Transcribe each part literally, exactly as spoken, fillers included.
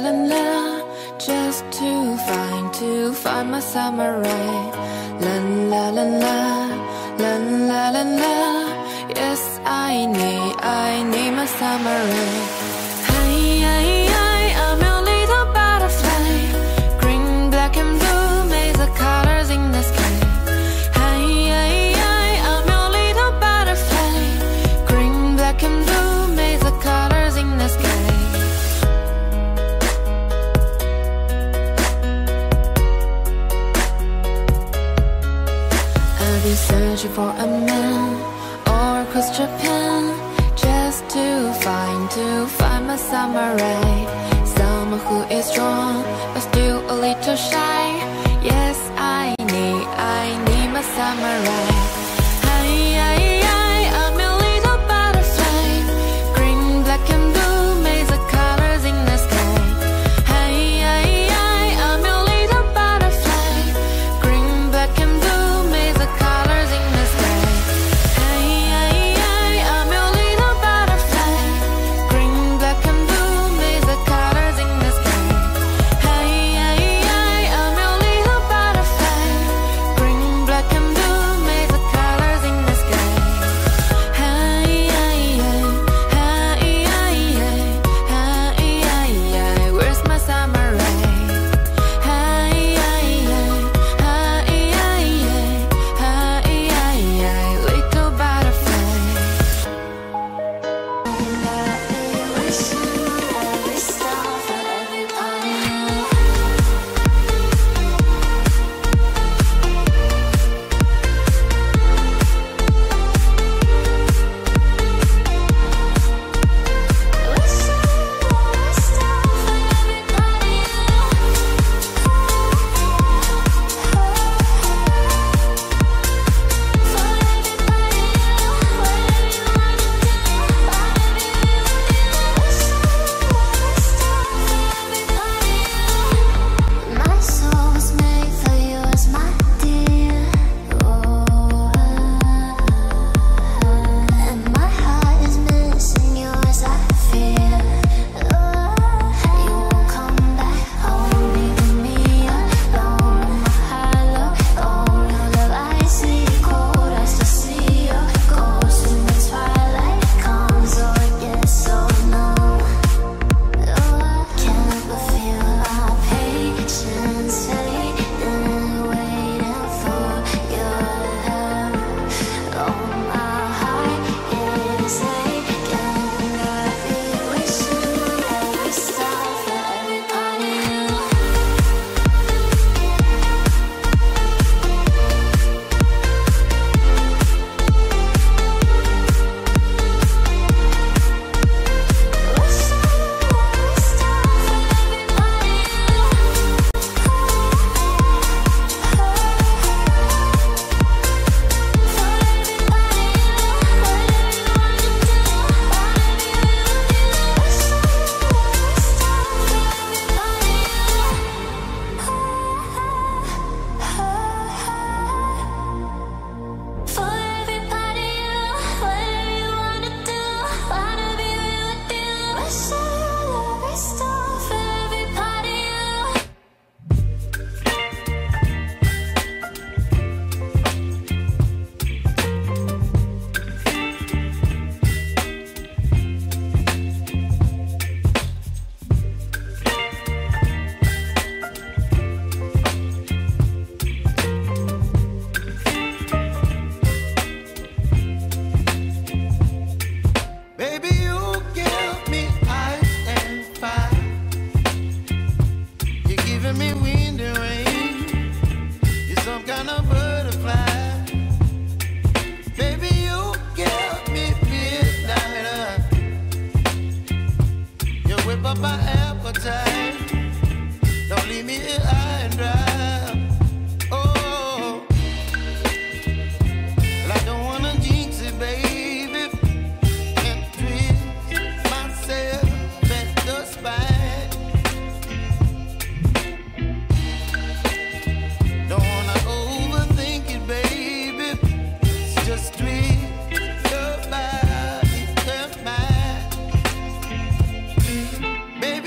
la la, just to find, to find my summer rain. La la la la, la la la la. Yes, I need, I need my summer rain. Hey, hey, hey, I'm your little butterfly. Green, black and blue, make the colors in the sky. Hey, hey, hey, I'm your little butterfly. Green, black and blue, make the colors in the sky. I've been searching for a man or across Japan, just to find, to find my samurai. Someone who is strong but still a little shy. Yes, I need, I need my samurai. Hey, hey, hey, I'm a little butterfly. Green, black and blue, make the colors in the sky. Hey, hey, hey, I'm a little butterfly. Green, black and blue, make the colors in the sky. Hey, hey, hey, I'm a little butterfly. Green, black and blue, make the colors in the sky. Hey, hey, hey, I'm a little butterfly. Green, black and blue, make the colors in the sky. Hey, hey, hey, hey, hey, hey, hey, hey, where's my summer rain? Hey, hey, hey, hey, hey, hey, hey, hey, little butterfly. My soul's made for you as my dear. Oh, and my heart is missing yours, I fear. Oh, you won't come back home, leaving me alone. My heart look on your love, I see cold. I still see your ghost when the twilight comes. Oh, it gets so numb. Oh, I can't but feel my patience fading, waiting for your love. Oh, my heart is aching. I'd be wishing every star for everybody else. For everybody, whatever you wanna do, wanna be with you. Wish I had every star for everybody. Baby, you give me ice and fire. You're giving me wind and rain. You're some kind of butterfly. Baby, you give me midnight. You whip up my appetite. Don't leave me here high and dry. Oh, well, I don't wanna jinx it, baby. And twist myself at the spine. Don't wanna overthink it, baby. It's just twist your body and mine. Baby,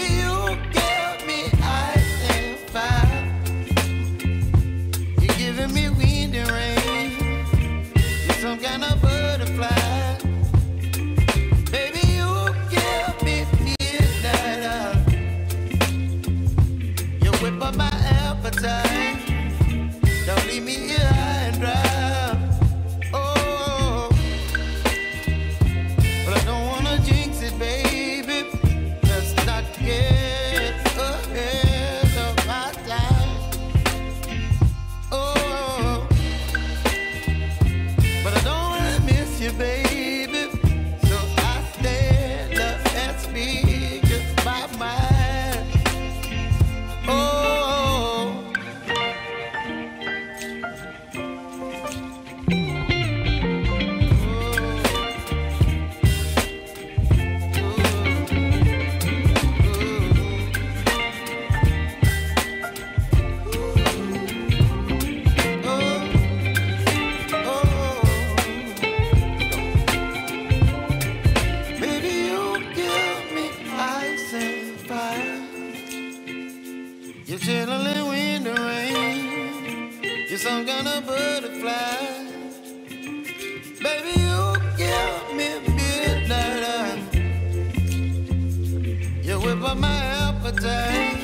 you, baby. So I stand up and speak my mind. Oh. You're chilling in the rain. You're some kind of butterfly. Baby, you give me midnight. You whip up my appetite.